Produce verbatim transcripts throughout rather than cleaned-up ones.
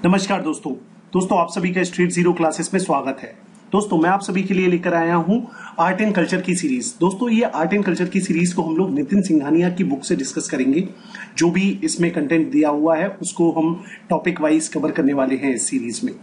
नमस्कार दोस्तों दोस्तों आप सभी का स्ट्रीट जीरो क्लासेस में स्वागत है। दोस्तों मैं आप सभी के लिए लेकर आया हूं आर्ट एंड कल्चर की सीरीज। दोस्तों ये आर्ट एंड कल्चर की सीरीज को हम लोग नितिन सिंघानिया की बुक से डिस्कस करेंगे। जो भी इसमें कंटेंट दिया हुआ है उसको हम टॉपिक वाइज कवर करने वाले हैं इस सीरीज में।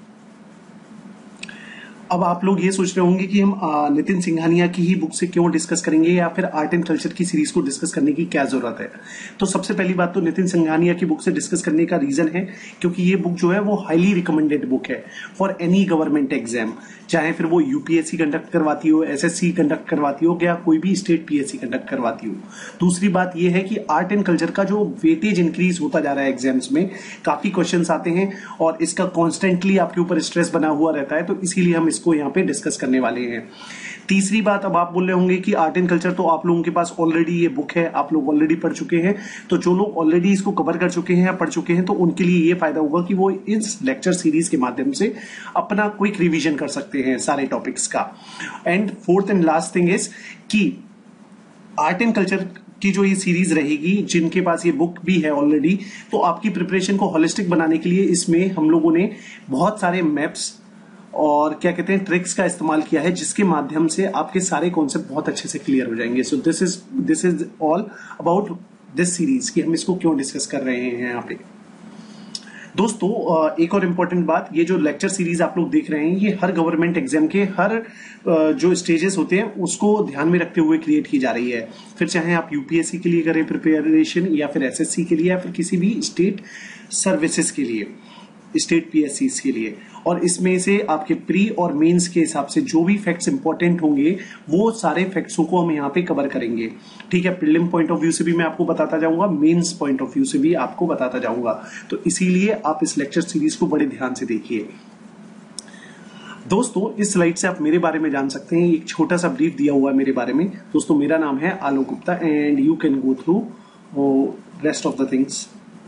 अब आप लोग ये सोच रहे होंगे कि हम नितिन सिंघानिया की ही बुक से क्यों डिस्कस करेंगे या फिर आर्ट एंड कल्चर की सीरीज को डिस्कस करने की क्या जरूरत है। तो सबसे पहली बात तो नितिन सिंघानिया की बुक से डिस्कस करने का रीजन है क्योंकि ये बुक जो है वो हाईली रिकमेंडेड बुक है फॉर एनी गवर्नमेंट एग्जाम, चाहे फिर वो यूपीएससी कंडक्ट करवाती हो, एसएससी कंडक्ट करवाती हो या कोई भी स्टेट पीएससी कंडक्ट करवाती हो। दूसरी बात यह है कि आर्ट एंड कल्चर का जो वेटेज इंक्रीज होता जा रहा है एग्जाम्स में, काफी क्वेश्चंस आते हैं और इसका कॉन्स्टेंटली आपके ऊपर स्ट्रेस बना हुआ रहता है, तो इसीलिए हम इसको यहाँ पे डिस्कस करने वाले हैं। तीसरी बात, अब आप बोल रहे होंगे कि आर्ट एंड कल्चर तो आप लोगों के पास ऑलरेडी ये बुक है, आप लोग ऑलरेडी पढ़ चुके हैं, तो जो लोग ऑलरेडी इसको कवर कर चुके हैं या पढ़ चुके हैं तो उनके लिए ये फायदा होगा कि वो इस लेक्चर सीरीज के माध्यम से अपना क्विक रिवीजन कर सकते हैं सारे टॉपिक्स का। And fourth and last thing is कि आर्ट एंड कल्चर की जो ये सीरीज रहेगी, जिनके पास ये बुक भी है ऑलरेडी, तो आपकी प्रिपरेशन को होलिस्टिक बनाने के लिए इसमें हम लोगों ने बहुत सारे मैप्स और क्या कहते हैं ट्रिक्स का इस्तेमाल किया है, जिसके माध्यम से आपके सारे कॉन्सेप्ट बहुत अच्छे से क्लियर हो जाएंगे। So this is this is all about this series कि हम इसको क्यों डिस्कस कर रहे हैं यहाँ पे। दोस्तों एक और इम्पोर्टेंट बात, ये जो लेक्चर सीरीज आप लोग देख रहे हैं ये हर गवर्नमेंट एग्जाम के हर जो स्टेजेस होते हैं उसको ध्यान में रखते हुए क्रिएट की जा रही है। फिर चाहे आप यूपीएससी के लिए करें प्रिपरेशन या फिर एसएससी के लिए या फिर किसी भी स्टेट सर्विसेज के लिए, स्टेट पीएससीज के लिए। और इसमें से आपके प्री और मेंस के हिसाब से जो भी फैक्ट्स इंपॉर्टेंट होंगे वो सारे फैक्ट्सों को हम यहाँ पे कवर करेंगे। ठीक है, प्रीलिम पॉइंट ऑफ व्यू से भी मैं आपको बताता जाऊंगा, मेंस पॉइंट ऑफ व्यू से भी आपको बताता जाऊंगा। तो इसीलिए आप इस लेक्चर सीरीज को बड़े ध्यान से देखिए। दोस्तों इस स्लाइड से आप मेरे बारे में जान सकते हैं, एक छोटा सा ब्रीफ दिया हुआ है मेरे बारे में। दोस्तों मेरा नाम है Alok Gupta and you can go through rest of the things.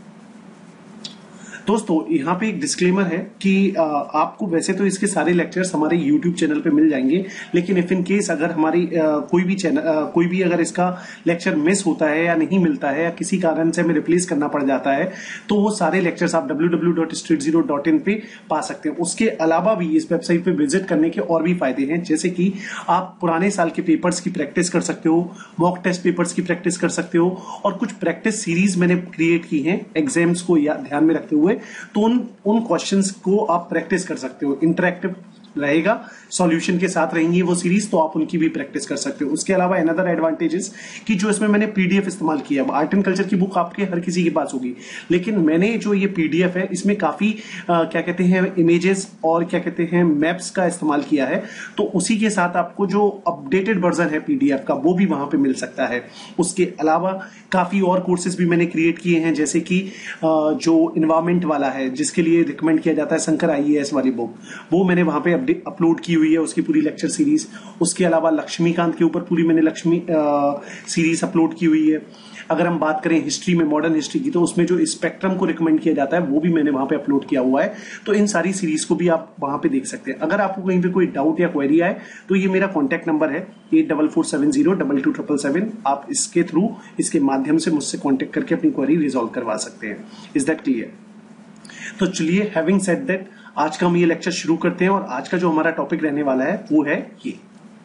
दोस्तों यहाँ पे एक डिस्क्लेमर है कि आ, आपको वैसे तो इसके सारे लेक्चर्स हमारे यूट्यूब चैनल पे मिल जाएंगे, लेकिन इफ इन केस अगर हमारी आ, कोई भी चैनल आ, कोई भी अगर इसका लेक्चर मिस होता है या नहीं मिलता है या किसी कारण से हमें रिप्लेस करना पड़ जाता है तो वो सारे लेक्चर्स आप W W W dot straight zero dot in पे पा सकते हैं। उसके अलावा भी इस वेबसाइट पे विजिट करने के और भी फायदे हैं, जैसे कि आप पुराने साल के पेपर्स की प्रैक्टिस कर सकते हो, मॉक टेस्ट पेपर्स की प्रैक्टिस कर सकते हो, और कुछ प्रैक्टिस सीरीज मैंने क्रिएट की है एग्जाम्स को ध्यान में रखते हुए, तो उन उन क्वेश्चंस को आप प्रैक्टिस कर सकते हो। इंटरैक्टिव रहेगा, सॉल्यूशन के साथ रहेंगी वो सीरीज, तो आप उनकी भी प्रैक्टिस कर सकते हो। उसके अलावा अनदर एडवांटेजेस कि जो इसमें मैंने पीडीएफ इस्तेमाल किया, आर्ट एंड कल्चर की बुक आपके हर किसी के पास होगी, लेकिन मैंने जो ये पीडीएफ है इसमें काफी आ, क्या कहते हैं इमेजेस और क्या कहते हैं मैप्स का इस्तेमाल किया है, तो उसी के साथ आपको जो अपडेटेड वर्जन है पीडीएफ का वो भी वहां पे मिल सकता है। उसके अलावा काफी और कोर्सेज भी मैंने क्रिएट किए हैं, जैसे कि जो इन्वायरमेंट वाला है जिसके लिए रिकमेंड किया जाता है शंकर आईएएस वाली बुक, वो मैंने वहां पे अपलोड की हुई है, उसकी पूरी लेक्चर सीरीज। उसके अलावा लक्ष्मीकांत के ऊपर पूरी मैंने लक्ष्मी सीरीज अपलोड की हुई है। अगर हम बात करें हिस्ट्री में, मॉडर्न हिस्ट्री की, तो उसमें जो स्पेक्ट्रम को रिकमेंड किया जाता है वो भी मैंने वहां पे अपलोड किया हुआ है। तो इन सारी सीरीज को भी आप वहां पे देख सकते हैं। अगर आपको कहीं पे कोई डाउट या क्वेरी आए तो ये मेरा कॉन्टैक्ट नंबर है eight double four seven zero double two triple seven. आप इसके थ्रू, इसके माध्यम से मुझसे कॉन्टेक्ट करके अपनी क्वेरी रिजॉल्व करवा सकते हैं। Is that clear? तो चलिए, हैविंग सेड दैट, आज का हम ये लेक्चर शुरू करते हैं और आज का जो हमारा टॉपिक रहने वाला है वो है ये।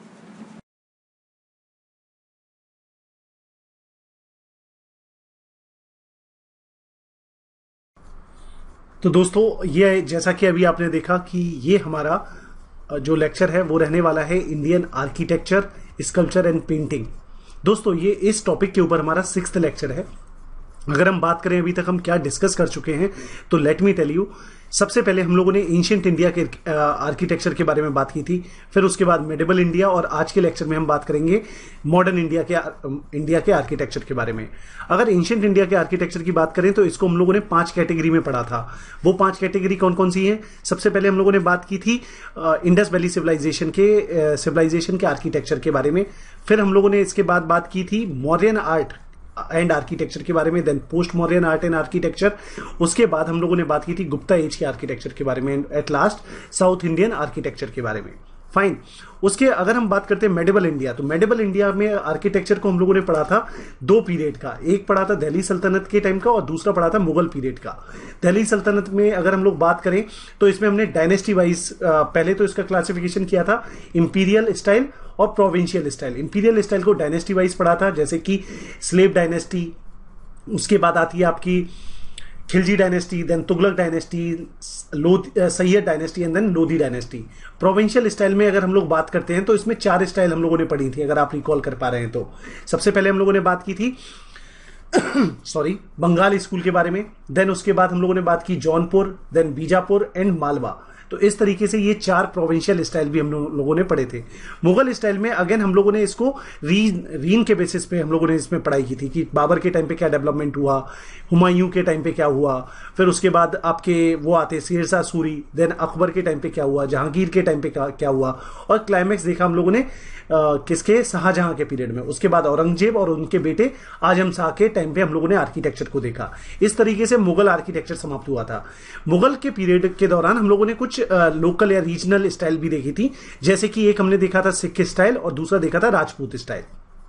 तो दोस्तों ये जैसा कि अभी आपने देखा कि ये हमारा जो लेक्चर है वो रहने वाला है Indian architecture, sculpture and painting. दोस्तों ये इस टॉपिक के ऊपर हमारा सिक्स्थ लेक्चर है। अगर हम बात करें अभी तक हम क्या डिस्कस कर चुके हैं, तो लेट मी टेल यू। सबसे पहले हम लोगों ने एंशिएंट इंडिया के आर्किटेक्चर के बारे में बात की थी, फिर उसके बाद मेडिवल इंडिया, और आज के लेक्चर में हम बात करेंगे मॉडर्न इंडिया के इंडिया के आर्किटेक्चर के बारे में। अगर एंशिएंट इंडिया के आर्किटेक्चर की बात करें तो इसको हम लोगों ने पांच कैटेगरी में पढ़ा था। वो पांच कैटेगरी कौन कौन सी है? सबसे पहले हम लोगों ने बात की थी इंडस वैली सिविलाइजेशन के सिविलाइजेशन के आर्किटेक्चर के बारे में। फिर हम लोगों ने इसके बाद बात की थी मौर्यन आर्ट एंड आर्किटेक्चर के बारे में, then post modern art and architecture. उसके बाद हम लोगों ने बात की थी गुप्ता एज के आर्किटेक्चर के बारे में, at last south Indian architecture के बारे में। फाइन। उसके अगर हम बात करते हैं मेडिवल इंडिया, तो मेडिवल इंडिया में आर्किटेक्चर को हम लोगों ने पढ़ा था दो पीरियड का, एक पढ़ा था दिल्ली सल्तनत के टाइम का और दूसरा पढ़ा था मुगल पीरियड का। दिल्ली सल्तनत में अगर हम लोग बात करें तो इसमें हमने डायनेस्टी वाइज पहले तो इसका क्लासिफिकेशन किया था इंपीरियल स्टाइल और प्रोविंशियल स्टाइल। इंपीरियल स्टाइल को डायनेस्टी वाइज पढ़ा था, जैसे कि स्लेव डायनेस्टी, उसके बाद आती है आपकी Khilji dynasty, then Tughlaq dynasty, Sayyid dynasty and then Lodi dynasty. Provincial style में अगर हम लोग बात करते हैं तो इसमें चार स्टाइल हम लोगों ने पढ़ी थी, अगर आप रिकॉल कर पा रहे हैं तो। सबसे पहले हम लोगों ने बात की थी सॉरी बंगाल स्कूल के बारे में, देन उसके बाद हम लोगों ने बात की जौनपुर, देन बीजापुर एंड मालवा। तो इस तरीके से ये चार प्रोविंशियल स्टाइल भी हम लोगों ने पढ़े थे। मुगल स्टाइल में अगेन हम लोगों ने इसको रीन रीन के बेसिस पे हम लोगों ने इसमें पढ़ाई की थी कि बाबर के टाइम पे क्या डेवलपमेंट हुआ, हुमायूं के टाइम पे क्या हुआ, फिर उसके बाद आपके वो आते शेरशाह सूरी, देन अकबर के टाइम पे क्या हुआ, जहांगीर के टाइम पे क्या, क्या हुआ, और क्लाइमैक्स देखा हम लोगों ने आ, किसके, शाहजहां के पीरियड में। उसके बाद औरंगजेब और उनके बेटे आजम शाह के टाइम पे हम लोगों ने आर्किटेक्चर को देखा। इस तरीके से मुगल आर्किटेक्चर समाप्त हुआ था। मुगल के पीरियड के दौरान हम लोगों ने कुछ लोकल या रीजनल स्टाइल भी देखी थी, जैसे कि एक हमने देखा था सिख स्टाइल और दूसरा देखा था राजपूत स्टाइल।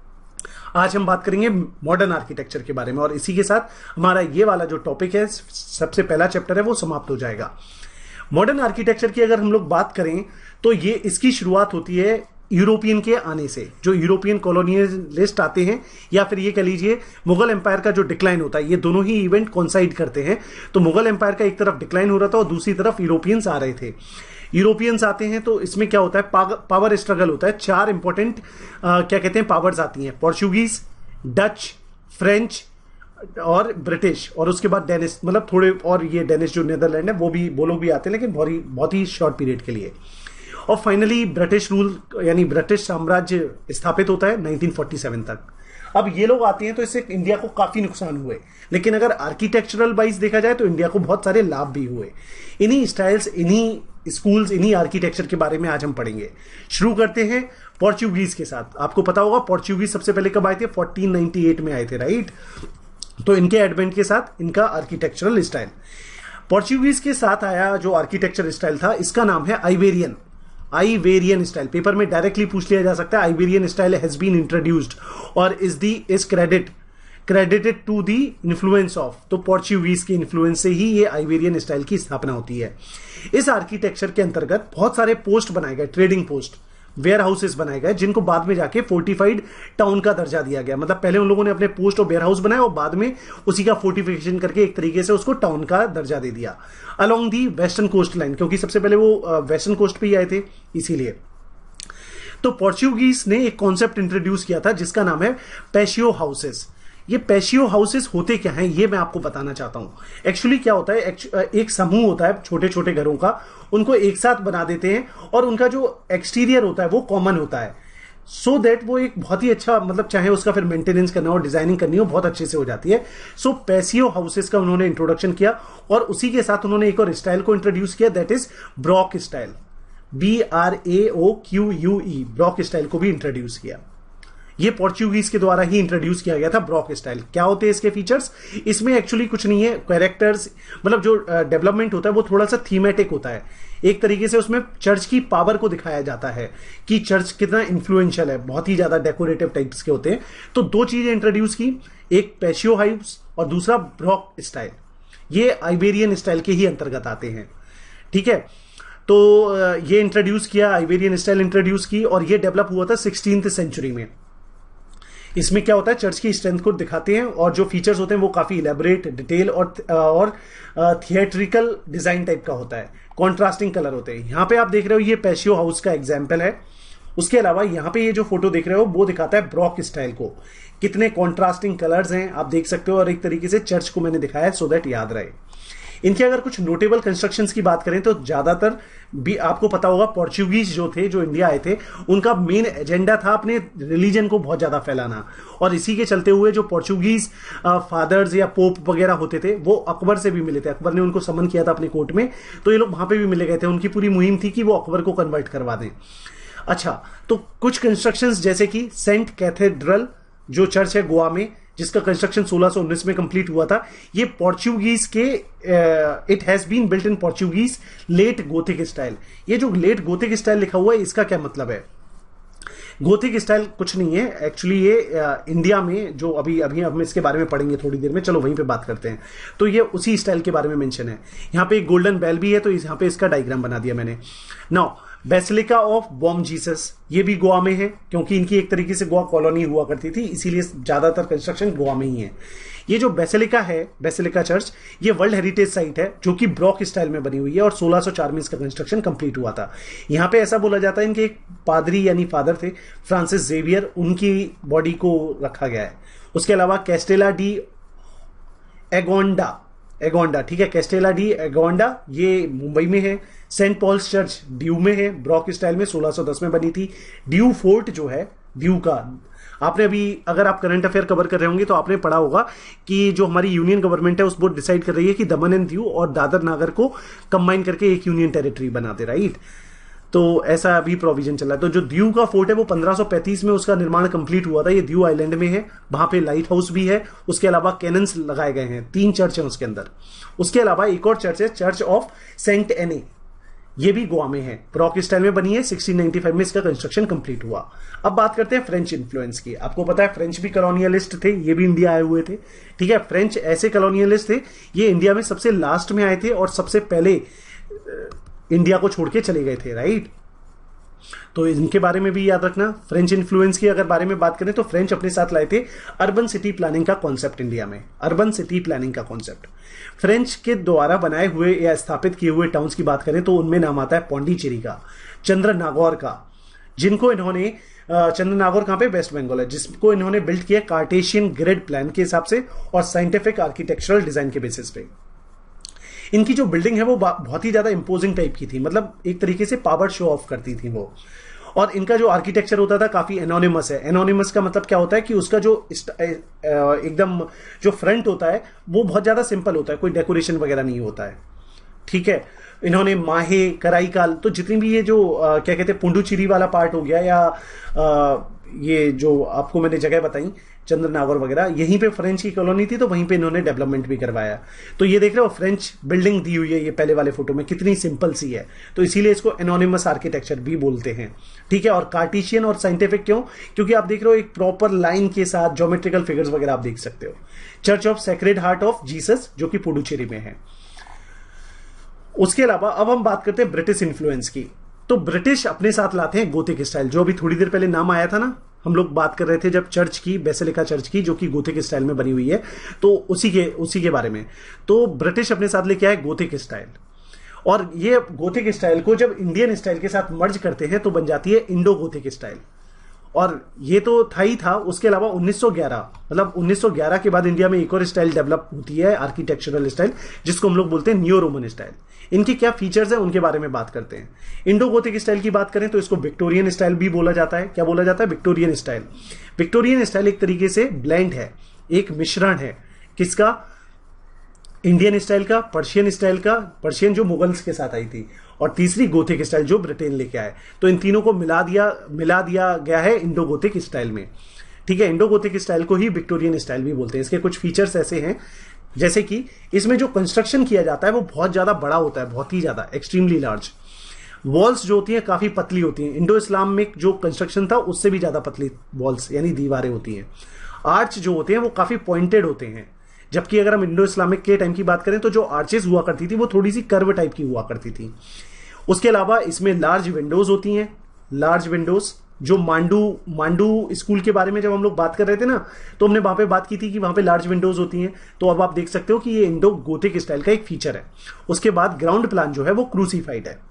आज हम बात करेंगे मॉडर्न आर्किटेक्चर के बारे में, और इसी के साथ हमारा ये वाला जो टॉपिक है, सबसे पहला चैप्टर है, वो समाप्त हो जाएगा। मॉडर्न आर्किटेक्चर की अगर हम लोग बात करें तो ये इसकी शुरुआत होती है यूरोपियन के आने से। जो यूरोपियन कॉलोनियलिस्ट आते हैं, या फिर ये कह लीजिए मुगल एम्पायर का जो डिक्लाइन होता है, ये दोनों ही इवेंट कोइंसाइड करते हैं। तो मुगल एम्पायर का एक तरफ डिक्लाइन हो रहा था और दूसरी तरफ यूरोपियंस आ रहे थे। यूरोपियंस आते हैं तो इसमें क्या होता है, पावर स्ट्रगल होता है। चार इंपॉर्टेंट क्या कहते हैं पावर्स आती हैं, पोर्चुगीज, डच, फ्रेंच और ब्रिटिश, और उसके बाद डेनिश, मतलब थोड़े और ये डेनिश जो नेदरलैंड है वो भी वो लोग भी आते हैं, लेकिन बहुत ही बहुत ही शॉर्ट पीरियड के लिए। और फाइनली ब्रिटिश रूल यानी ब्रिटिश साम्राज्य स्थापित होता है नाइनटीन फोर्टी सेवन तक। अब ये लोग आते हैं तो इससे इंडिया को काफी नुकसान हुए, लेकिन अगर आर्किटेक्चरल वाइज देखा जाए तो इंडिया को बहुत सारे लाभ भी हुए। इन्हीं स्टाइल्स, इन्हीं स्कूल्स, इन्हीं आर्किटेक्चर के बारे में आज हम पढ़ेंगे। शुरू करते हैं पोर्चुगीज के साथ। आपको पता होगा पोर्चुगीज सबसे पहले कब आए थे, फोर्टीन नाइंटी एट में आए थे, राइट। तो इनके एडवेंट के साथ इनका आर्किटेक्चरल स्टाइल, पोर्चुगीज के साथ आया जो आर्किटेक्चर स्टाइल था, इसका नाम है आइबेरियन। आइबेरियन स्टाइल पेपर में डायरेक्टली पूछ लिया जा सकता है। Iberian style has been introduced और is the is credit credited to the influence of, तो पोर्चुगीज के इन्फ्लुएंस से ही ये आइबेरियन स्टाइल की स्थापना होती है। इस आर्किटेक्चर के अंतर्गत बहुत सारे पोस्ट बनाए गए, ट्रेडिंग पोस्ट, वेयर हाउसेस बनाए गए, जिनको बाद में जाके फोर्टिफाइड टाउन का दर्जा दिया गया। मतलब पहले उन लोगों ने अपने पोस्ट और वेयर हाउस बनाए और बाद में उसी का फोर्टिफिकेशन करके एक तरीके से उसको टाउन का दर्जा दे दिया along the western coast line, क्योंकि सबसे पहले वो वेस्टर्न कोस्ट पे ही आए थे इसीलिए। तो पोर्चुगीज ने एक कॉन्सेप्ट इंट्रोड्यूस किया था जिसका नाम है पैशियो हाउसेस। ये पैशियो हाउसेस होते क्या हैं ये मैं आपको बताना चाहता हूं। एक्चुअली क्या होता है, एक समूह होता है छोटे छोटे घरों का, उनको एक साथ बना देते हैं और उनका जो एक्सटीरियर होता है वो कॉमन होता है, सो so दैट वो एक बहुत ही अच्छा, मतलब चाहे उसका फिर मेंटेनेंस करना हो, डिजाइनिंग करनी हो, बहुत अच्छे से हो जाती है। सो पैशियो हाउसेस का उन्होंने इंट्रोडक्शन किया और उसी के साथ उन्होंने एक और स्टाइल को इंट्रोड्यूस किया, that is baroque style, B R A O Q U E, baroque style को भी इंट्रोड्यूस किया। ये पोर्चुगीज के द्वारा ही इंट्रोड्यूस किया गया था ब्रॉक स्टाइल। क्या होते हैं इसके फीचर्स, इसमें एक्चुअली कुछ नहीं है, कैरेक्टर्स, मतलब जो डेवलपमेंट होता है वो थोड़ा सा थीमेटिक होता है। एक तरीके से उसमें चर्च की पावर को दिखाया जाता है कि चर्च कितना इन्फ्लुएंशियल है, बहुत ही ज्यादा डेकोरेटिव टाइप्स के होते हैं। तो दो चीजें इंट्रोड्यूस की, एक पैशियो हाउस और दूसरा ब्रॉक स्टाइल। ये आइबेरियन स्टाइल के ही अंतर्गत आते हैं, ठीक है। तो ये इंट्रोड्यूस किया, आइबेरियन स्टाइल इंट्रोड्यूस की, और ये डेवलप हुआ था सिक्सटीन्थ सेंचुरी में। इसमें क्या होता है, चर्च की स्ट्रेंथ को दिखाते हैं और जो फीचर्स होते हैं वो काफी इलेबोरेट, डिटेल और और थिएट्रिकल डिजाइन टाइप का होता है, कॉन्ट्रास्टिंग कलर होते हैं। यहाँ पे आप देख रहे हो ये पैशियो हाउस का एग्जाम्पल है। उसके अलावा यहाँ पे ये जो फोटो देख रहे हो वो दिखाता है ब्रॉक स्टाइल को, कितने कॉन्ट्रास्टिंग कलर्स हैं आप देख सकते हो, और एक तरीके से चर्च को मैंने दिखाया सो दैट याद रहे। इनके अगर कुछ नोटेबल कंस्ट्रक्शंस की बात करें तो ज्यादातर भी आपको पता होगा पोर्चुगीज जो थे, जो इंडिया आए थे, उनका मेन एजेंडा था अपने रिलीजन को बहुत ज्यादा फैलाना, और इसी के चलते हुए जो पोर्चुगीज फादर्स या पोप वगैरह होते थे वो अकबर से भी मिले थे। अकबर ने उनको समन किया था अपने कोर्ट में, तो ये लोग वहां पे भी मिले गए थे। उनकी पूरी मुहिम थी कि वो अकबर को कन्वर्ट करवा दें। अच्छा, तो कुछ कंस्ट्रक्शंस जैसे कि सेंट कैथेड्रल जो चर्च है गोवा में, जिसका कंस्ट्रक्शन सोलह सौ उन्नीस में कंप्लीट हुआ था, ये पोर्चुगीज के, it has been built in Portuguese late gothic style. ये जो लेट गोथिक स्टाइल लिखा हुआ है, इसका क्या मतलब है? गोथिक स्टाइल कुछ नहीं है एक्चुअली, ये आ, इंडिया में जो अभी अभी हम इसके बारे में पढ़ेंगे थोड़ी देर में, चलो वहीं पे बात करते हैं। तो ये उसी स्टाइल के बारे में मेंशन है। यहाँ पे एक गोल्डन बेल भी है, तो यहाँ पे इसका डायग्राम बना दिया मैंने। Now basilica of Bom Jesus, ये भी गोवा में है, क्योंकि इनकी एक तरीके से गोवा कॉलोनी हुआ करती थी, इसीलिए ज्यादातर कंस्ट्रक्शन गोवा में ही है। ये जो बेसिलिका है, बेसिलिका चर्च, ये वर्ल्ड हेरिटेज साइट है जो कि ब्रॉक स्टाइल में बनी हुई है और सोलह सौ चार में इसका कंस्ट्रक्शन कंप्लीट हुआ था। यहाँ पे ऐसा बोला जाता है इनके एक पादरी यानी फादर थे फ्रांसिस जेवियर, उनकी बॉडी को रखा गया है। उसके अलावा कैस्टेला डी एगोंडा, एगोंडा ठीक है, कैस्टेला डी एगोंडा ये मुंबई में है। सेंट पॉल्स चर्च ड्यू में है, ब्रॉक स्टाइल में सोलह सौ दस में बनी थी। ड्यू फोर्ट जो है, ड्यू का आपने अभी, अगर आप करंट अफेयर कवर कर रहे होंगे तो आपने पढ़ा होगा कि जो हमारी यूनियन गवर्नमेंट है उस वो डिसाइड कर रही है कि दमन एंड दीव और दादर नागर को कंबाइन करके एक यूनियन टेरिटरी बना दे, राइट। तो ऐसा अभी प्रोविजन चल रहा है। तो जो दीव का फोर्ट है वो पंद्रह सौ पैंतीस में उसका निर्माण कंप्लीट हुआ था। ये दीव आइलैंड में है, वहां पे लाइट हाउस भी है, उसके अलावा कैनन्स लगाए गए हैं, तीन चर्च है उसके अंदर। उसके अलावा एक और चर्च है, चर्च ऑफ सेंट एने, ये भी गोवा में है, ब्रॉक स्टाइल में बनी है। सोलह सौ पचानवे में इसका कंस्ट्रक्शन कंप्लीट हुआ। अब बात करते हैं फ्रेंच इन्फ्लुएंस की। आपको पता है फ्रेंच भी कॉलोनियलिस्ट थे, ये भी इंडिया आए हुए थे, ठीक है। फ्रेंच ऐसे कॉलोनियलिस्ट थे, ये इंडिया में सबसे लास्ट में आए थे और सबसे पहले इंडिया को छोड़ के चले गए थे, राइट। तो इनके बारे में भी याद रखना। फ्रेंच इन्फ्लुएंस की अगर बारे में बात करें तो फ्रेंच अपने साथ लाए थे अर्बन सिटी प्लानिंग का कॉन्सेप्ट इंडिया में, अर्बन सिटी प्लानिंग का कॉन्सेप्ट। फ्रेंच के द्वारा बनाए हुए या स्थापित किए हुए टाउन्स की बात करें तो उनमें नाम आता है पौंडीचेरी का, चंद्रनागौर का, जिनको इन्होंने, चंद्रनागौर कहां पे, वेस्ट बंगाल है, जिसको इन्होंने बिल्ड किया कार्टेशियन ग्रिड प्लान के हिसाब से और साइंटिफिक आर्किटेक्चरल डिजाइन के बेसिस पे। इनकी जो बिल्डिंग है वो बहुत ही ज्यादा इंपोजिंग टाइप की थी, मतलब एक तरीके से पावर शो ऑफ करती थी वो। और इनका जो आर्किटेक्चर होता था काफी एनोनिमस है। एनोनिमस का मतलब क्या होता है कि उसका जो एकदम जो फ्रंट होता है वो बहुत ज्यादा सिंपल होता है, कोई डेकोरेशन वगैरह नहीं होता है, ठीक है। इन्होंने माहे, कराईकाल, तो जितनी भी ये जो आ, क्या कहते हैं पुंडुचेरी वाला पार्ट हो गया या आ, ये जो आपको मैंने जगह बताई चंद्रनागौर वगैरह, यहीं पे फ्रेंच की कॉलोनी थी तो वहीं पे इन्होंने डेवलपमेंट भी करवाया। तो ये देख रहे हो फ्रेंच बिल्डिंग दी हुई है ये पहले वाले फोटो में, कितनी सिंपल सी है, तो इसीलिए इसको एनोनिमस आर्किटेक्चर भी बोलते हैं, ठीक है। और कार्टेशियन और साइंटिफिक क्यों? क्योंकि आप देख रहे हो एक प्रॉपर लाइन के साथ ज्योमेट्रिकल फिगर्स वगैरह आप देख सकते हो। Church of sacred heart of Jesus जो कि पुडुचेरी में है। उसके अलावा अब हम बात करते हैं ब्रिटिश इन्फ्लुएंस की। तो ब्रिटिश अपने साथ लाते हैं गोथिक स्टाइल, जो अभी थोड़ी देर पहले नाम आया था ना, हम लोग बात कर रहे थे जब चर्च की, बेसिलिका चर्च की, जो कि गोथिक स्टाइल में बनी हुई है, तो उसी के उसी के बारे में। तो ब्रिटिश अपने साथ लेके आए गोथिक स्टाइल, और ये गोथिक स्टाइल को जब इंडियन स्टाइल के साथ मर्ज करते हैं तो बन जाती है इंडो गोथिक स्टाइल। और ये तो था ही था, उसके अलावा उन्नीस सौ ग्यारह, मतलब उन्नीस सौ ग्यारह के बाद इंडिया में एक और स्टाइल डेवलप होती है, आर्किटेक्चरल स्टाइल, जिसको हम लोग बोलते हैं न्यू रोमन स्टाइल। इनके क्या फीचर्स हैं उनके बारे में बात करते हैं। इंडो गोथिक स्टाइल की बात करें तो इसको विक्टोरियन स्टाइल भी बोला जाता है। क्या बोला जाता है? Victorian style. विक्टोरियन स्टाइल एक तरीके से ब्लेंड है, एक मिश्रण है, किसका? इंडियन स्टाइल का, पर्शियन स्टाइल का, पर्शियन जो मुगल्स के साथ आई थी, और तीसरी गोथिक स्टाइल जो ब्रिटेन लेके आए। तो इन तीनों को मिला दिया मिला दिया गया है इंडो गोथिक स्टाइल में, ठीक है। इंडो गोथिक स्टाइल को ही विक्टोरियन स्टाइल भी बोलते हैं। इसके कुछ फीचर्स ऐसे हैं, जैसे कि इसमें जो कंस्ट्रक्शन किया जाता है वो बहुत ज्यादा बड़ा होता है, बहुत ही ज्यादा, एक्सट्रीमली लार्ज। वॉल्स जो होती हैं काफी पतली होती हैं। इंडो इस्लामिक जो कंस्ट्रक्शन था उससे भी ज्यादा पतली वॉल्स यानी दीवारें होती हैं। आर्च जो होते हैं वो काफी पॉइंटेड होते हैं, जबकि अगर हम इंडो इस्लामिक के टाइम की बात करें तो जो आर्चेस हुआ करती थी वो थोड़ी सी कर्व टाइप की हुआ करती थी। उसके अलावा इसमें लार्ज विंडोज होती हैं, लार्ज विंडोज जो मांडू मांडू स्कूल के बारे में जब हम लोग बात कर रहे थे ना, तो हमने वहां पे बात की थी कि वहां पे लार्ज विंडोज होती हैं। तो अब आप देख सकते हो कि ये इंडो गोथिक स्टाइल का एक फीचर है। उसके बाद ग्राउंड प्लान जो है वो क्रूसीफाइड है।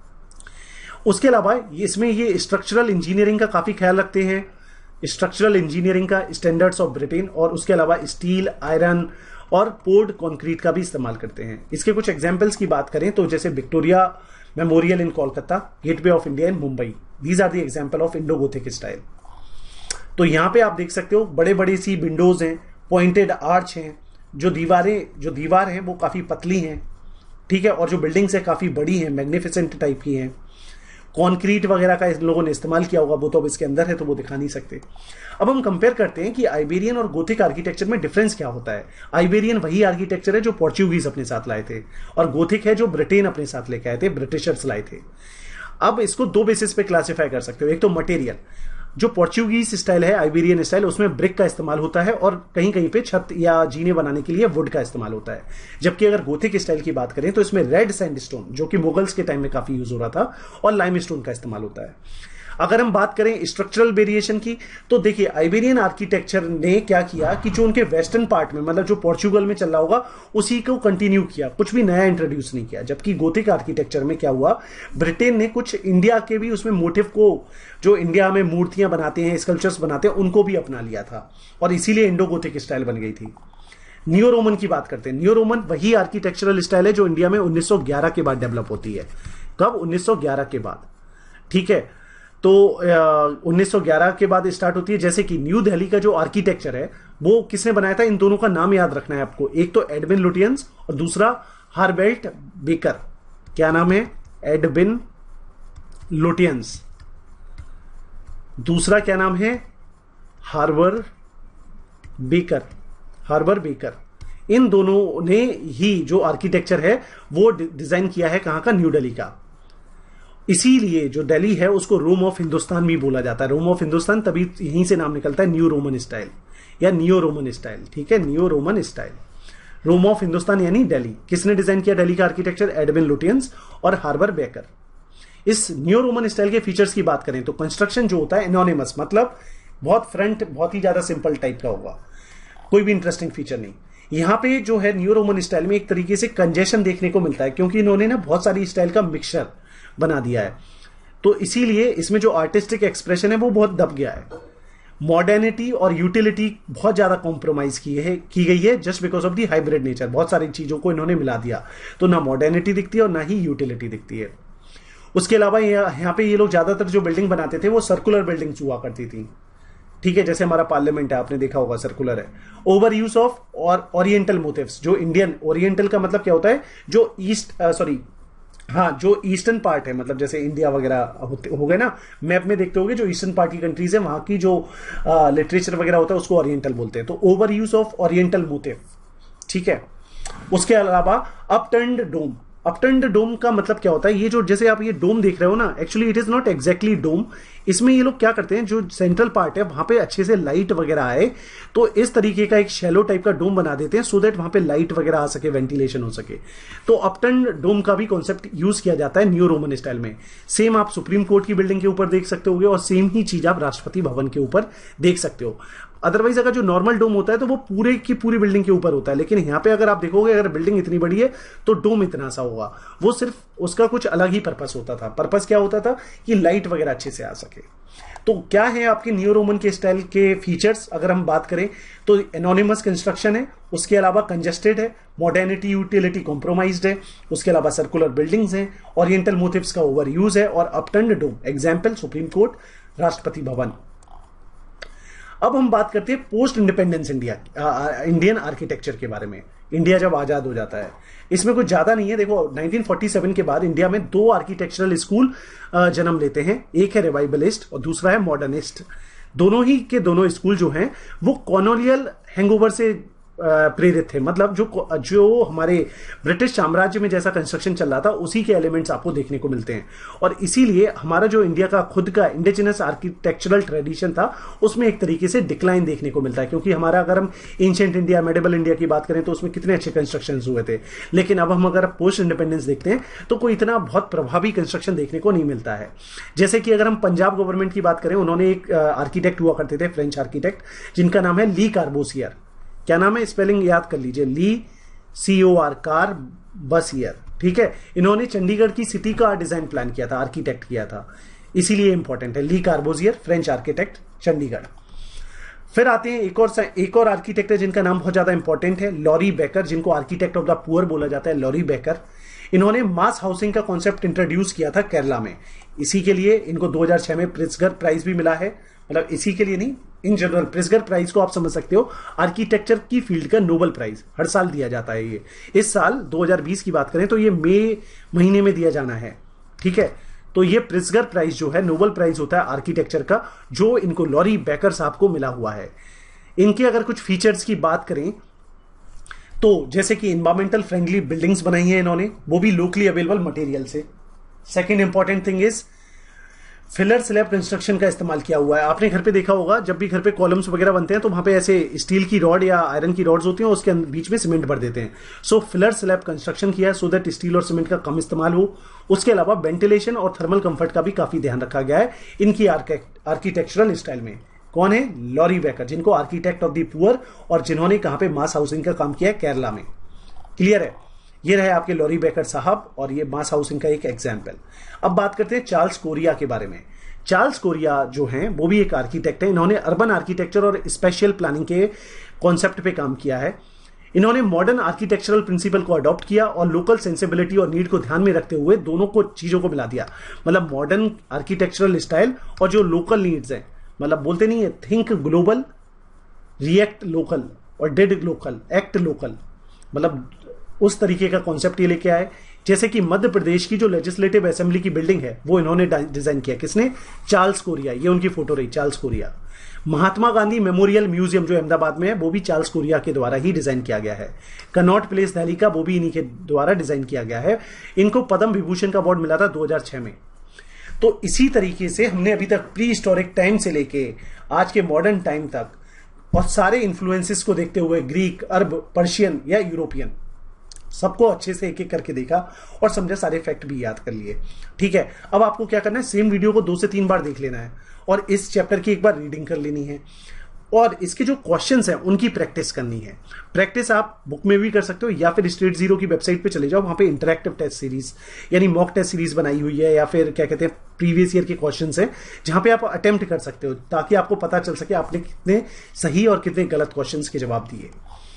उसके अलावा इसमें ये स्ट्रक्चरल इंजीनियरिंग का काफी ख्याल रखते हैं, स्ट्रक्चरल इंजीनियरिंग का स्टैंडर्ड्स ऑफ ब्रिटेन, और उसके अलावा स्टील, आयरन और पोर्ड कंक्रीट का भी इस्तेमाल करते हैं। इसके कुछ एग्जांपल्स की बात करें तो जैसे Victoria Memorial in Kolkata, gateway of India in Mumbai, these are the example of Indo gothic style. तो यहां पे आप देख सकते हो बड़े बड़े सी विंडोज हैं, पॉइंटेड आर्च हैं, जो दीवारें जो दीवार हैं वो काफी पतली हैं, ठीक है, और जो बिल्डिंग्स है काफी बड़ी हैं, मैग्निफिसेंट टाइप की हैं। कॉन्क्रीट वगैरह का इन लोगों ने इस्तेमाल किया होगा, वो तो अब इसके अंदर है तो वो दिखा नहीं सकते। अब हम कंपेयर करते हैं कि आइबेरियन और गोथिक आर्किटेक्चर में डिफरेंस क्या होता है। आइबेरियन वही आर्किटेक्चर है जो पोर्चुगीज अपने साथ लाए थे, और गोथिक है जो ब्रिटेन अपने साथ लेके आए थे, ब्रिटिशर्स लाए थे। अब इसको दो बेसिस पे क्लासिफाई कर सकते हो। एक तो मटेरियल, जो पोर्चुगीज स्टाइल है, आइबेरियन स्टाइल, उसमें ब्रिक का इस्तेमाल होता है और कहीं कहीं पे छत या जीने बनाने के लिए वुड का इस्तेमाल होता है। जबकि अगर गोथिक स्टाइल की बात करें तो इसमें रेड सैंडस्टोन, जो कि मुगल्स के टाइम में काफी यूज हो रहा था, और लाइमस्टोन का इस्तेमाल होता है। अगर हम बात करें स्ट्रक्चरल वेरिएशन की, तो देखिए आइबेरियन आर्किटेक्चर ने क्या किया कि जो उनके वेस्टर्न पार्ट में, मतलब जो पोर्चुगल में चल रहा होगा, उसी को कंटिन्यू किया, कुछ भी नया इंट्रोड्यूस नहीं किया। जबकि गोथिक आर्किटेक्चर में क्या हुआ, ब्रिटेन ने कुछ इंडिया के भी उसमें मोटिव को, जो इंडिया में मूर्तियां बनाते हैं, स्कल्पचर्स बनाते हैं, उनको भी अपना लिया था, और इसीलिए इंडो गोथिक स्टाइल बन गई थी। नियो रोमन की बात करते हैं। नियो रोमन वही आर्किटेक्चरल स्टाइल है जो इंडिया में उन्नीस सौ ग्यारह के बाद डेवलप होती है। कब? उन्नीस सौ ग्यारह के बाद, ठीक है। तो उन्नीस सौ ग्यारह के बाद स्टार्ट होती है। जैसे कि न्यू दिल्ली का जो आर्किटेक्चर है वो किसने बनाया था, इन दोनों का नाम याद रखना है आपको। एक तो एडविन लुटियंस और दूसरा हार्बर्ट बेकर। क्या नाम है? Edwin Lutyens. दूसरा क्या नाम है? Herbert Baker. Herbert Baker. इन दोनों ने ही जो आर्किटेक्चर है वो डिजाइन किया है। कहां का? न्यू दिल्ली का। इसीलिए जो दिल्ली है उसको रोम ऑफ हिंदुस्तान भी बोला जाता है। रोम ऑफ हिंदुस्तान तभी यहीं से नाम निकलता है, न्यू रोमन स्टाइल या नियो रोमन स्टाइल, ठीक है, neo Roman style. Rome of Hindustan यानी दिल्ली। किसने डिजाइन किया दिल्ली का आर्किटेक्चर? एडविन लुटियंस और हार्बर बेकर। इस नियो रोमन स्टाइल के फीचर्स की बात करें तो कंस्ट्रक्शन जो होता है एनोनिमस, मतलब बहुत फ्रंट बहुत ही ज्यादा सिंपल टाइप का होगा, कोई भी इंटरेस्टिंग फीचर नहीं। यहां पे जो है न्यू रोमन स्टाइल में एक तरीके से कंजेशन देखने को मिलता है, क्योंकि इन्होंने ना बहुत सारी स्टाइल का मिक्सचर बना दिया है, तो इसीलिए इसमें जो आर्टिस्टिक एक्सप्रेशन है वो बहुत दब गया है। मॉडर्निटी और यूटिलिटी बहुत ज्यादा कॉम्प्रोमाइज की है की गई है, just because of the hybrid nature. बहुत सारी चीजों को इन्होंने मिला दिया, तो ना मॉडर्निटी दिखती है और ना ही यूटिलिटी दिखती है। उसके अलावा यहाँ पे ये लोग ज्यादातर जो बिल्डिंग बनाते थे वो सर्कुलर बिल्डिंग्स हुआ करती थी, ठीक है। जैसे हमारा पार्लियामेंट है, आपने देखा होगा सर्कुलर है। ओवर यूज ऑफ और ओरिएंटल मोटिव्स, जो इंडियन, ओरिएंटल का मतलब क्या होता है, जो ईस्ट सॉरी हाँ जो ईस्टर्न पार्ट है, मतलब जैसे इंडिया वगैरह हो गए ना, मैप में देखते होगे जो ईस्टर्न पार्ट की कंट्रीज है वहां की जो लिटरेचर वगैरह होता है उसको ओरिएंटल बोलते हैं। तो over use of oriental motif, ठीक है। उसके अलावा अपटर्न्ड डोम। अपटर्न्ड डोम का मतलब क्या होता है, ये जो जैसे आप ये डोम देख रहे हो ना, actually it is not exactly dome. इसमें ये लोग क्या करते हैं, जो सेंट्रल पार्ट है वहां पे अच्छे से लाइट वगैरह आए, तो इस तरीके का एक शैलो टाइप का डोम बना देते हैं, सो दैट वहां पे लाइट वगैरह आ सके, वेंटिलेशन हो सके। तो अपटर्न डोम का भी कॉन्सेप्ट यूज किया जाता है न्यू रोमन स्टाइल में। सेम आप सुप्रीम कोर्ट की बिल्डिंग के ऊपर देख सकते होगे, और सेम ही चीज आप राष्ट्रपति भवन के ऊपर देख सकते हो। अदरवाइज अगर जो नॉर्मल डोम होता है तो वो पूरे की पूरी बिल्डिंग के ऊपर होता है, लेकिन यहां पे अगर आप देखोगे, अगर बिल्डिंग इतनी बड़ी है तो डोम इतना सा होगा। वो सिर्फ उसका कुछ अलग ही पर्पस होता था। पर्पस क्या होता था कि लाइट वगैरह अच्छे से आ सके। तो क्या है आपके नियो रोमन के स्टाइल के फीचर्स, अगर हम बात करें तो एनोनिमस कंस्ट्रक्शन है, उसके अलावा कंजेस्टेड है, मॉडर्निटी यूटिलिटी कॉम्प्रोमाइज्ड है, उसके अलावा सर्कुलर बिल्डिंग्स हैं, ओरिएंटल मोटिव्स का ओवर यूज है, और upturned dome, example supreme court, Rashtrapati Bhavan. अब हम बात करते हैं post independence India, Indian architecture के बारे में। इंडिया जब आजाद हो जाता है, इसमें कुछ ज्यादा नहीं है। देखो नाइनटीन फोर्टी सेवन के बाद इंडिया में दो आर्किटेक्चरल स्कूल जन्म लेते हैं, एक है रिवाइवलिस्ट और दूसरा है मॉडर्निस्ट। दोनों ही के दोनों स्कूल जो हैं वो कॉलोनियल हैंगओवर से प्रेरित थे, मतलब जो जो हमारे ब्रिटिश साम्राज्य में जैसा कंस्ट्रक्शन चल रहा था उसी के एलिमेंट्स आपको देखने को मिलते हैं। और इसीलिए हमारा जो इंडिया का खुद का इंडिजिनस आर्किटेक्चरल ट्रेडिशन था उसमें एक तरीके से डिक्लाइन देखने को मिलता है, क्योंकि हमारा अगर हम एंशिएंट इंडिया, मेडिवल इंडिया की बात करें तो उसमें कितने अच्छे कंस्ट्रक्शन हुए थे, लेकिन अब हम अगर पोस्ट इंडिपेंडेंस देखते हैं तो कोई इतना बहुत प्रभावी कंस्ट्रक्शन देखने को नहीं मिलता है। जैसे कि अगर हम पंजाब गवर्नमेंट की बात करें, उन्होंने एक आर्किटेक्ट हुआ करते थे, फ्रेंच आर्किटेक्ट, जिनका नाम है ली कार्बोसियर। क्या नाम है, स्पेलिंग याद कर लीजिए, ली सी ओ आर कार बसियर, ठीक है। इन्होंने चंडीगढ़ की सिटी का डिजाइन प्लान किया था, आर्किटेक्ट किया था, इसीलिए इंपॉर्टेंट है। Le Corbusier, French architect, Chandigarh. फिर आते हैं एक और एक और आर्किटेक्ट है जिनका नाम बहुत ज्यादा इंपॉर्टेंट है, लॉरी बेकर, जिनको आर्किटेक्ट ऑफ द पुअर बोला जाता है, लॉरी बेकर। इन्होंने मास हाउसिंग का कॉन्सेप्ट इंट्रोड्यूस किया था केरला में। इसी के लिए इनको दो हज़ार छह में प्रिट्जगर प्राइज भी मिला है, मतलब इसी के लिए नहीं, इन जनरल प्रिट्जगर प्राइज को आप समझ सकते हो आर्किटेक्चर की फील्ड का नोबेल प्राइज, हर साल दिया जाता है। ये इस साल दो हज़ार बीस की बात करें तो ये मई महीने में दिया जाना है, ठीक है। तो ये प्रिट्जगर प्राइज जो है नोबेल प्राइज होता है आर्किटेक्चर का, जो इनको लॉरी बेकर साहब को मिला हुआ है। इनके अगर कुछ फीचर्स की बात करें तो जैसे कि इन्वायरमेंटल फ्रेंडली बिल्डिंग्स बनाई हैं इन्होंने, वो भी लोकली अवेलेबल मटेरियल से। Second important thing is filler slab construction का इस्तेमाल किया हुआ है। आपने घर पे देखा होगा जब भी घर पे कॉलम्स वगैरह बनते हैं तो वहां पे ऐसे स्टील की रॉड या आयरन की रॉड्स होती हैं, उसके बीच में सीमेंट भर देते हैं। सो फिलर स्लैब कंस्ट्रक्शन किया है सो दैट स्टील और सीमेंट का कम इस्तेमाल हो। उसके अलावा वेंटिलेशन और थर्मल कंफर्ट का भी काफी ध्यान रखा गया है इनकी आर्किटेक्चरल स्टाइल में। कौन है? लॉरी बेकर, जिनको आर्किटेक्ट ऑफ द पुअर और जिन्होंने कहां पे मास हाउसिंग का काम किया है, केरला में। क्लियर है? ये रहे आपके लॉरी बेकर साहब और ये मास हाउसिंग का एक एग्जाम्पल। अब बात करते हैं चार्ल्स कोरिया के बारे में। चार्ल्स कोरिया जो हैं वो भी एक आर्किटेक्ट है। इन्होंने अर्बन आर्किटेक्चर और स्पेशल प्लानिंग के कॉन्सेप्ट पे काम किया है। इन्होंने मॉडर्न आर्किटेक्चरल प्रिंसिपल को अडॉप्ट किया और लोकल सेंसिबिलिटी और नीड को ध्यान में रखते हुए दोनों को चीजों को मिला दिया। मतलब मॉडर्न आर्किटेक्चरल स्टाइल और जो लोकल नीड्स हैं, मतलब बोलते नहीं है थिंक ग्लोबल, रिएक्ट लोकल और डिड लोकल, एक्ट लोकल, मतलब उस तरीके का कॉन्सेप्ट ये लेके आए। जैसे कि मध्य प्रदेश की जो लेजिस्लेटिव असेंबली की बिल्डिंग है वो इन्होंने डिजाइन किया। किसने? Charles Correa. ये उनकी फोटो रही, Charles Correa. Mahatma Gandhi memorial museum जो अहमदाबाद में है वो भी चार्ल्स कोरिया के द्वारा ही डिजाइन किया गया है। कनॉट प्लेस दिल्ली का वो भी इन्हीं के द्वारा डिजाइन किया गया है। इनको पद्म विभूषण का अवार्ड मिला था दो हज़ार छह में। तो इसी तरीके से हमने अभी तक प्री हिस्टोरिक टाइम से लेके आज के मॉडर्न टाइम तक और सारे इन्फ्लुएंसेस को देखते हुए ग्रीक, अरब, पर्शियन या यूरोपियन सबको अच्छे से एक एक करके देखा और समझा, सारे फैक्ट भी याद कर लिए। ठीक है, अब आपको क्या करना है, सेम वीडियो को दो से तीन बार देख लेना है और इस चैप्टर की एक बार रीडिंग कर लेनी है और इसके जो क्वेश्चंस हैं उनकी प्रैक्टिस करनी है। प्रैक्टिस आप बुक में भी कर सकते हो या फिर स्ट्रेट जीरो की वेबसाइट पे चले जाओ, वहां पे इंटरैक्टिव टेस्ट सीरीज यानी मॉक टेस्ट सीरीज बनाई हुई है या फिर क्या कहते हैं प्रीवियस ईयर के क्वेश्चंस हैं जहां पे आप अटेम्प्ट कर सकते हो ताकि आपको पता चल सके आपने कितने सही और कितने गलत क्वेश्चंस के जवाब दिए।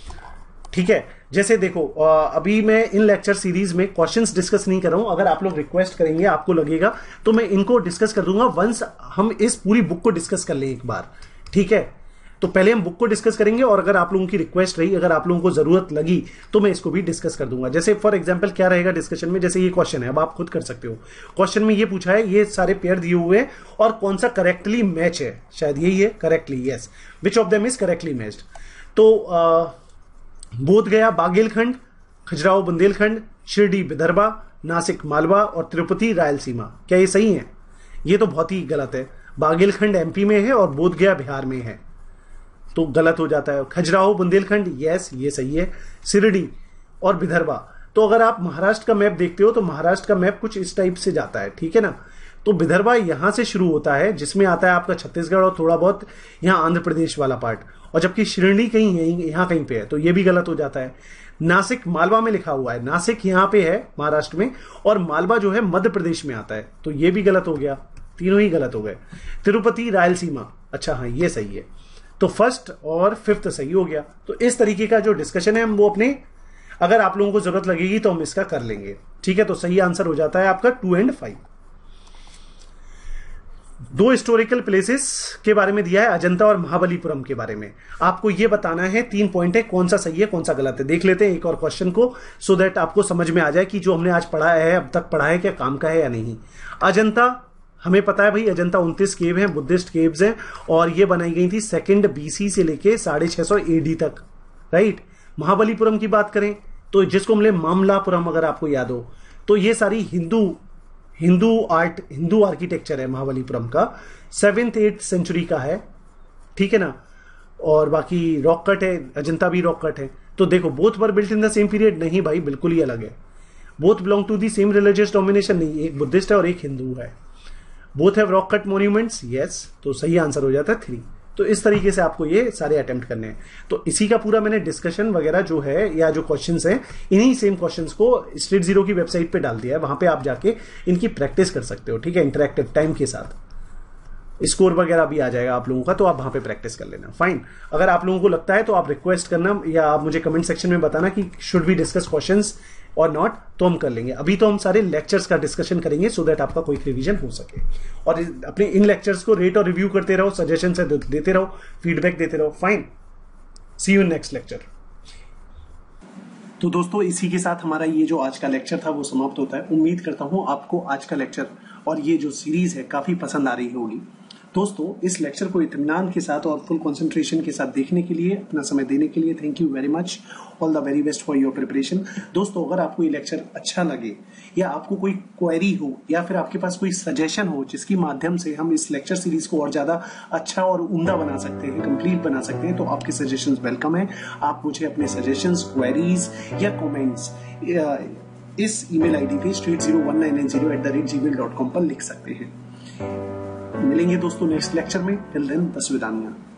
ठीक है, जैसे देखो अभी मैं इन लेक्चर सीरीज में क्वेश्चंस डिस्कस नहीं कर रहा हूं। अगर आप लोग रिक्वेस्ट करेंगे, आपको लगेगा तो मैं इनको डिस्कस कर दूंगा वंस हम इस पूरी बुक को डिस्कस कर लें एक बार। ठीक है, तो पहले हम बुक को डिस्कस करेंगे और अगर आप लोगों की रिक्वेस्ट रही, अगर आप लोगों को जरूरत लगी तो मैं इसको भी डिस्कस कर दूंगा। जैसे फॉर एग्जांपल क्या रहेगा डिस्कशन में, जैसे ये क्वेश्चन है, अब आप खुद कर सकते हो। क्वेश्चन में ये पूछा है ये सारे पेयर दिए हुए हैं और कौन सा करेक्टली मैच है, शायद यही है correctly, yes, which of them is correctly matched. तो आ, बोध गया बागेलखंड, खजुराहो बुंदेलखंड, शिरडी विदर्भा, नासिक मालवा और तिरुपति रायलसीमा, क्या ये सही है? ये तो बहुत ही गलत है। बागेलखंड एमपी में है और बोध गया बिहार में है, तो गलत हो जाता है। खजुराहो बुंदेलखंड, यस ये सही है। शिरडी और विदर्भा, तो अगर आप महाराष्ट्र का मैप देखते हो तो महाराष्ट्र का मैप कुछ इस टाइप से जाता है, ठीक है ना। तो विदर्भा यहां से शुरू होता है जिसमें आता है आपका छत्तीसगढ़ और थोड़ा बहुत यहाँ आंध्र प्रदेश वाला पार्ट, और जबकि शिरडी कहीं यहीं यहाँ कहीं पे है, तो ये भी गलत हो जाता है। नासिक मालवा में लिखा हुआ है, नासिक यहाँ पे है महाराष्ट्र में और मालवा जो है मध्य प्रदेश में आता है, तो ये भी गलत हो गया, तीनों ही गलत हो गए। तिरुपति रायलसीमा, अच्छा हाँ ये सही है, तो फर्स्ट और फिफ्थ सही हो गया। तो इस तरीके का जो डिस्कशन है हम वो अपने, अगर आप लोगों को जरूरत लगेगी तो हम इसका कर लेंगे। ठीक है, तो सही आंसर हो जाता है आपका टू एंड फाइव। दो हिस्टोरिकल प्लेसेस के बारे में दिया है, अजंता और महाबलीपुरम के बारे में। आपको यह बताना है, तीन पॉइंट है, कौन सा सही है कौन सा गलत है। देख लेते हैं एक और क्वेश्चन को, सो दैट आपको समझ में आ जाए कि जो हमने आज पढ़ा है अब तक पढ़ा है क्या काम का है या नहीं। अजंता हमें पता है भाई, अजंता उनतीस केव हैं, बुद्धिस्ट केव्स हैं, और ये बनाई गई थी सेकेंड बीसी से लेके साढ़े छह सौ एडी तक, राइट। महाबलीपुरम की बात करें तो जिसको हमने मामलापुरम, अगर आपको याद हो, तो ये सारी हिंदू हिंदू आर्ट, हिंदू आर्किटेक्चर है महाबलीपुरम का, सेवेंथ एट्थ सेंचुरी का है, ठीक है ना। और बाकी रॉक कट है, अजंता भी रॉक कट है। तो देखो both were built in the same period, नहीं भाई बिल्कुल ही अलग है। Both belong to the same religious domination, नहीं, एक बुद्धिस्ट है और एक हिंदू है। Both have rock cut monuments, yes, तो सही आंसर हो जाता है थ्री। तो इस तरीके से आपको ये सारे अटेम्प्ट करने हैं। तो इसी का पूरा मैंने डिस्कशन वगैरह जो है या जो क्वेश्चंस हैं, इन्हीं सेम क्वेश्चंस को स्ट्रेट जीरो की वेबसाइट पे डाल दिया है, वहां पे आप जाके इनकी प्रैक्टिस कर सकते हो, ठीक है, इंटरेक्टिव टाइम के साथ। स्कोर वगैरह भी आ जाएगा आप लोगों का, तो आप वहां पे प्रैक्टिस कर लेना, फाइन। अगर आप लोगों को लगता है तो आप रिक्वेस्ट करना या आप मुझे कमेंट सेक्शन में बताना कि शुड वी डिस्कस क्वेश्चंस और नॉट, तो हम कर लेंगे। अभी तो हम सारे लेक्चर्स का डिस्कशन करेंगे सो दैट आपका कोई रिवीजन हो सके, और अपने इन लेक्चर्स को रेट और रिव्यू करते रहो, सजेशन से देते रहो, फीडबैक देते रहो, fine. See you in next lecture. तो दोस्तों इसी के साथ हमारा ये जो आज का लेक्चर था वो समाप्त होता है। उम्मीद करता हूं आपको आज का लेक्चर और ये जो सीरीज है काफी पसंद आ रही होगी। दोस्तों इस लेक्चर को इत्मीनान के साथ और फुल कंसंट्रेशन के साथ देखने के लिए, अपना समय देने के लिए thank you very much. All the very best for your preparation. दोस्तों अगर आपको ये लेक्चर अच्छा लगे या आपको कोई क्वेरी हो या फिर आपके पास कोई सजेशन हो जिसकी माध्यम से हम इस लेक्चर सीरीज को और ज्यादा अच्छा और उम्दा बना सकते हैं, कंप्लीट बना सकते हैं, तो आपके सजेशंस वेलकम है। आप मुझे अपने सजेशंस, क्वेरीज या कॉमेंट्स इस ईमेल आईडी पे straight zero one nine nine zero at the rate Gmail dot com पर लिख सकते हैं। मिलेंगे दोस्तों नेक्स्ट लेक्चर में। टिल देन बस विदानिया।